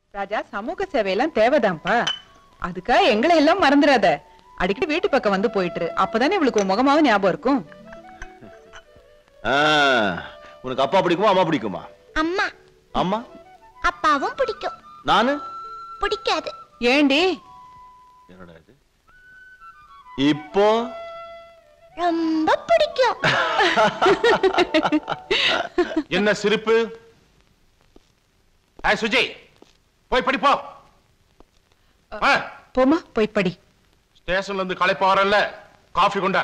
ராஜா, சமூக சேவையெல்லாம் தேவைதான்ப்பா. அதுக்காக எங்களை எல்லாம் மறந்துடாத. அடிக்கடி வீட்டு பக்கம் வந்து போயிட்டு அப்பதானே இவளுக்கு முகமாவும் ஞாபகம் இருக்கும். உனக்கு அப்பா பிடிக்குமா அம்மா பிடிக்குமா? அம்மா. அம்மா? அப்பாவும் பிடிக்கும். நானு பிடிக்காது. ஏண்டி? என்னடா இது இப்போ? ரொம்ப பிடிக்கும். என்ன சிரிப்பு? சுஜய், போய் படி போ. போமா, போய் படி. ஸ்டேஷன்ல இருந்து களைப்பா வரல, காஃபி கொண்டா.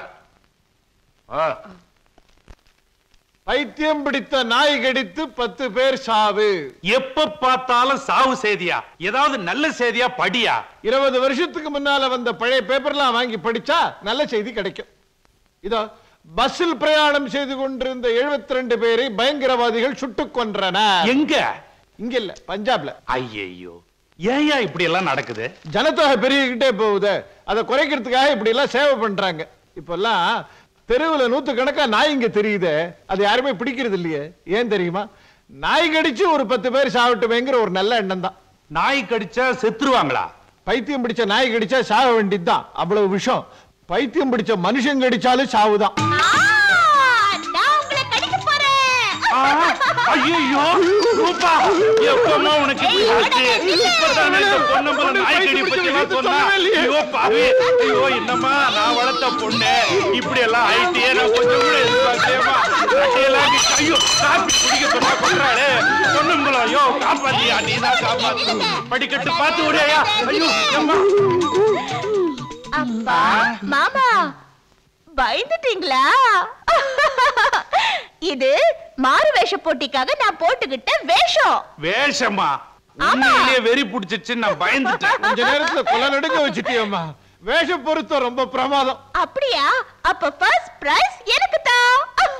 பைத்தியம் பிடித்த நாய் கடித்து 10 பேர் சாவு. எப்ப பார்த்தாலும் சாவு செய்தியா? ஏதாவது நல்ல செய்தியா படியா? 20 வருஷத்துக்கு முன்னால வந்த பழைய பேப்பர்லாம் வாங்கி படிச்சா நல்ல செய்தி கிடைக்கும். இதோ பஸ்ஸில் பிரயாணம் செய்து கொண்டிருந்த 72 பேரை பயங்கரவாதிகள் சுட்டுக் கொன்றனர். எங்க? இங்க இல்ல, பஞ்சாப்ல. ஐயோ, ஏயா இப்படி எல்லாம் நடக்குது? ஜனத்தொகை பெருகிக்கிட்டே போகுது. அதை குறைக்கிறதுக்காக இப்படி எல்லாம் சேவை பண்றாங்க. இப்பெல்லாம் தெருவுல 100கணக்கா நாய் இங்க தெரியுது. அது யாருமே பிடிக்கிறது இல்லையே. ஏன் தெரியுமா? நாய் கடிச்சு ஒரு 10 பேர் சாவட்டுமேங்கிற ஒரு நல்ல எண்ணம் தான். நாய் கடிச்சா செத்துருவாங்களா? பைத்தியம் பிடிச்ச நாய் கடிச்சா சாக வேண்டியதுதான். அவ்வளவு விஷம். பைத்தியம் பிடிச்ச மனுஷன் கடிச்சாலும் சாவுதான். ஐயோ, ரூபா, எப்பமா உனக்கு இப்பதானே இந்த பொண்ணம்பல நாய்க்கடி பத்தி எல்லாம் சொன்னா? ஐயோ பாவி, ஐயோ என்னம்மா, நான் வளர்த்த பொண்ணு இப்படி எல்லாம் ஆயிட்டே. நான் கொஞ்சம் கூட எதிர்பார்த்தேமா. ஐயோ, காப்பி குடிக்க சொன்னா கொண்டாடு பொண்ணும்பல. ஐயோ காப்பாத்தியா, நீ தான் காப்பாத்து. படிக்கட்டு பார்த்து விடையா? ஐயோ அம்மா. அப்பா, மாமா, பயந்துட்டீங்களா? இது மாறு வேஷ போட்டிக்காக நான் போட்டுக்கிட்ட வேஷம். வேஷமா? உண்மையிலேயே வெறி பிடிச்சிச்சு, நான் பயந்துட்டேன். கொஞ்ச நேரத்துல கொலை நடுங்க வச்சுட்டியம்மா. வேஷ பொருத்தம் ரொம்ப பிரமாதம். அப்படியா? அப்ப ஃபர்ஸ்ட் பிரைஸ் எனக்கு தான்.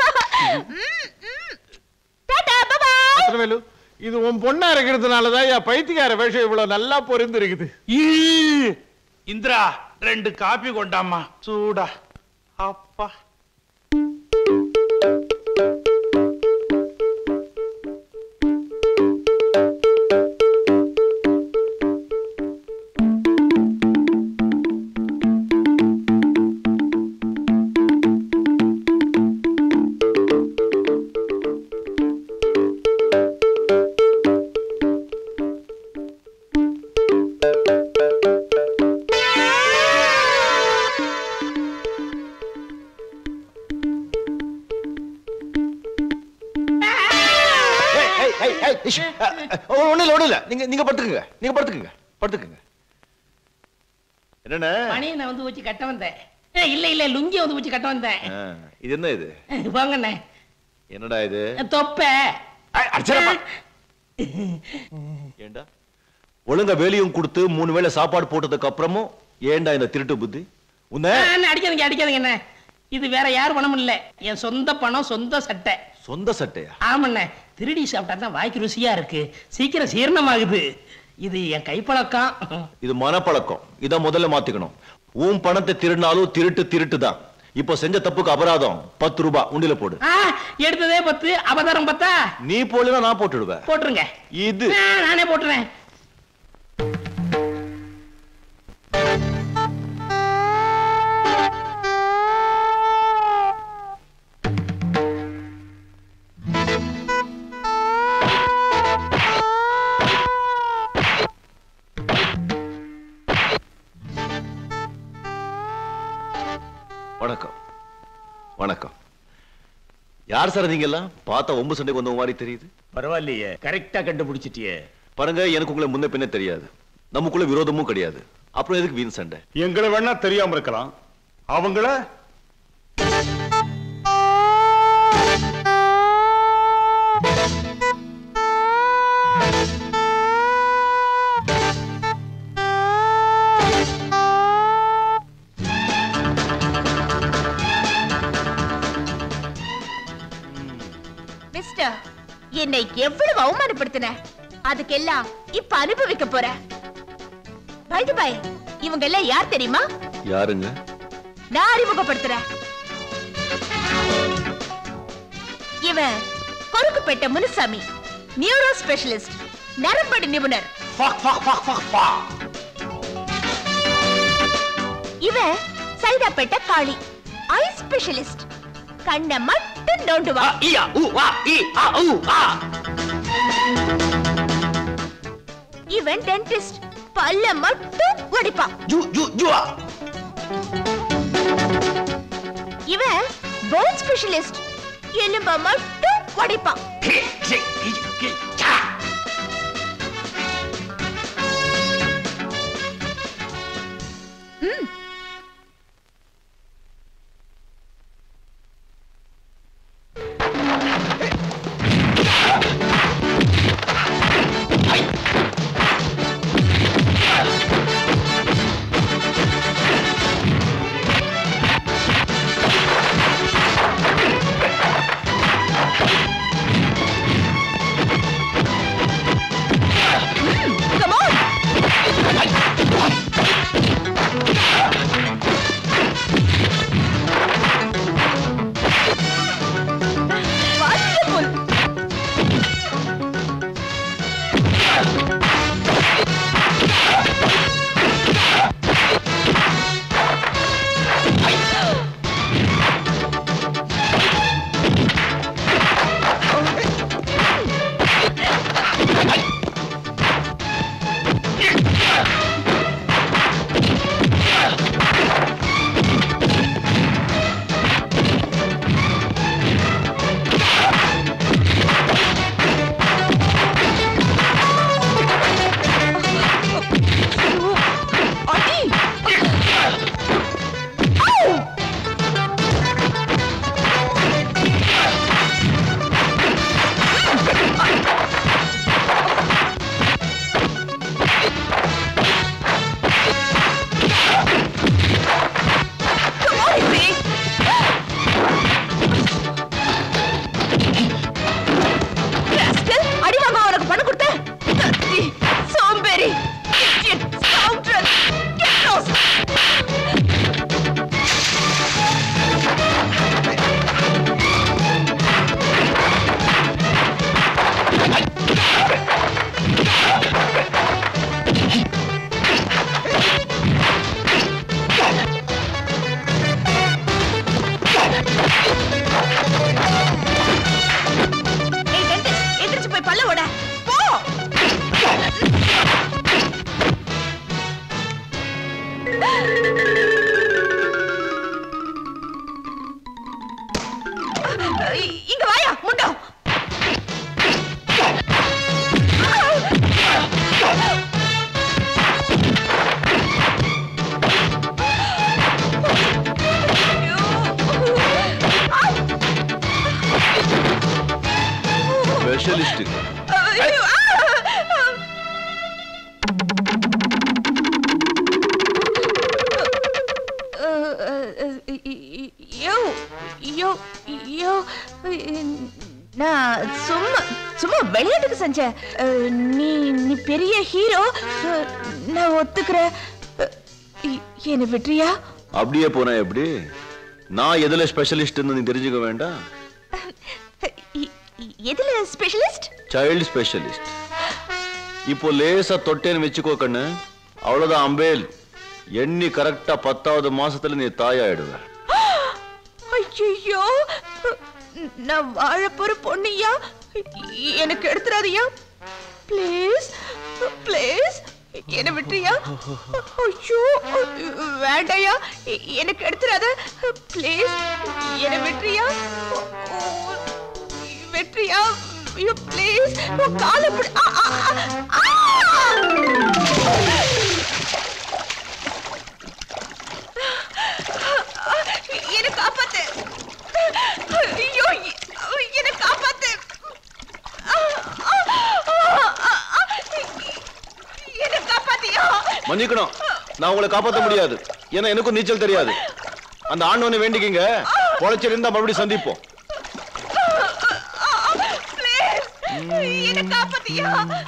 Tata, by by. அத்தரவேலு, இது உன் பொண்ணா இருக்கிறதுனாலதான் என் பைத்தியக்கார வேஷம் இவ்வளவு நல்லா பொருந்து இருக்குது. இந்திரா, 2 காபி கொண்டாமா, சூடா. அப்பா, ஒண்ணு நீங்க படுத்துக்குங்க. நீங்க படுத்துக்குங்க, படுத்துக்குங்க. என்னண்ணே? மணியை நான் வந்து வச்சு கட்ட வந்தேன். இல்ல இல்ல, லுங்கிய வந்து வச்சு கட்ட வந்தேன். இது என்ன இது? வாங்கண்ணே. என்னடா இது? தொப்பை. ஏண்டா ஒழுங்கா வேலையும் கொடுத்து 3 வேளை சாப்பாடு போட்டதுக்கு அப்புறமும் ஏண்டா இந்த திருட்டு புத்தி? அடிக்காதீங்க அடிக்காதீங்க. என்ன இது வேற யார் பணமும் இல்ல, என் சொந்த பணம், சொந்த சட்டை. சொந்த சட்டையா? ஆமாண்ணே, திருடி சாப்பிட்டா தான் வாய்க்கு ருசியா இருக்கு, சீக்கிரம் சீரணமாகுது. இது என் கைப்பழக்கம். இது மனப்பழக்கம். இத முதல்ல மாத்திக்கணும். உன் பணத்தை திருடினாலும் திருட்டு தான். இப்போ செஞ்ச தப்புக்கு அபராதம் 10 ரூபாய் உண்டில போடு. எடுத்ததே 10, அபராதம் 10. நீ போடலனா நான் போட்டுடுவேன். போட்டுருங்க. இது நானே போட்டுறேன். வணக்கம். வணக்கம். யார் சார் நீங்க எல்லாம்? பார்த்தா ஒம்பு சண்டைக்கு வந்த மாதிரி தெரியுது. பரவாயில்லையே, கரெக்டா கண்டுபிடிச்சிட்டியே. பாருங்க, எனக்கு உங்களை முன்ன பின்ன தெரியாது, நமக்குள்ள விரோதமும் கிடையாது. அப்புறம் எதுக்கு வீண் சண்டை? எங்களை வேணா தெரியாம இருக்கலாம், அவங்கள என்னை எவ்வளவு அவமானப்படுத்தின, அதுக்கெல்லாம் இப்ப அனுபவிக்க போற. இவங்க எல்லாம் யார் தெரியுமா? யாருங்க? நான் அறிமுகப்படுத்துறேன். இவன் கொருக்குப்பேட்டை முனுசாமி, நியூரோ ஸ்பெஷலிஸ்ட், நரம்படி நிபுணர், இவன் சைதாப்பேட்டை காளி ஐ ஸ்பெஷலிஸ்ட். கண்ணை மட்டும் நோண்டுவா. இவன் டென்டிஸ்ட். பல்ல மட்டும் ஒடிப்பா. இவன் போன் ஸ்பெஷலிஸ்ட். எலும்ப மட்டும் ஒடிப்பா. இங்க வாயா முண்டோ. ஸ்பெஷலிஸ்ட் நான் சும்மா விளையாட்டுக்கு செஞ்சேன். நீ பெரிய ஹீரோ, நான் ஒத்துக்கிறேன். என்ன விட்டுறியா? அப்படியே போனா எப்படி? நான் எதுல ஸ்பெஷலிஸ்ட் நீ தெரிஞ்சுக்க வேண்டாம். எதுல ஸ்பெஷலிஸ்ட்? Child specialist. இப்போ லேசா தொட்டேன்னு வச்சுக்கோ கண்ணு, அவ்வளவுதான் அம்பேல். எண்ணி கரெக்டா 10வது மாசத்துல நீ தாயாயிடுவ. ஐயோ, நான் வாழ போற பொண்ணியா, எனக்கு எடுத்துறாதியா ப்ளீஸ் ப்ளீஸ், என்ன விட்டுறியா? ஐயோ வேண்டாயா, எனக்கு எடுத்துறாத ப்ளீஸ், என்ன விட்டுறியா? வெற்றியா ஐயோ ப்ளீஸ், காலை பிடி. என்ன காப்பாத்து, ஐயோ என்ன காப்பாத்து, என்ன காப்பாத்தியா? மன்னிக்கணும், நான் உங்களை காப்பாற்ற முடியாது. ஏன்னா எனக்கும் நீச்சல் தெரியாது. அந்த ஆண்டவனை வேண்டிக்கிங்க, பொழைச்சிருந்தா மறுபடியும் சந்திப்போம். என்ன காப்பாத்தியா?